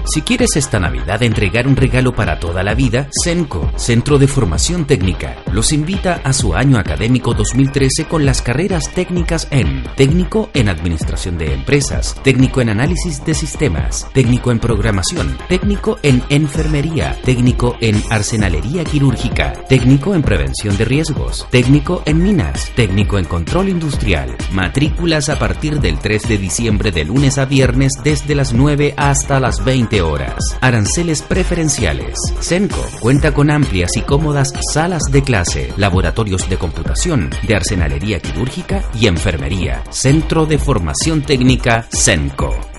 Si quieres esta Navidad entregar un regalo para toda la vida, Senco, Centro de Formación Técnica, los invita a su año académico 2013 con las carreras técnicas en Técnico en Administración de Empresas, Técnico en Análisis de Sistemas, Técnico en Programación, Técnico en Enfermería, Técnico en Arsenalería Quirúrgica, Técnico en Prevención de Riesgos, Técnico en Minas, Técnico en Control Industrial. Matrículas a partir del 3 de diciembre de lunes a viernes desde las 9 hasta las 20 horas. Aranceles preferenciales. Senco cuenta con amplias y cómodas salas de clase, laboratorios de computación, de arsenalería quirúrgica y enfermería. Centro de Formación Técnica Senco.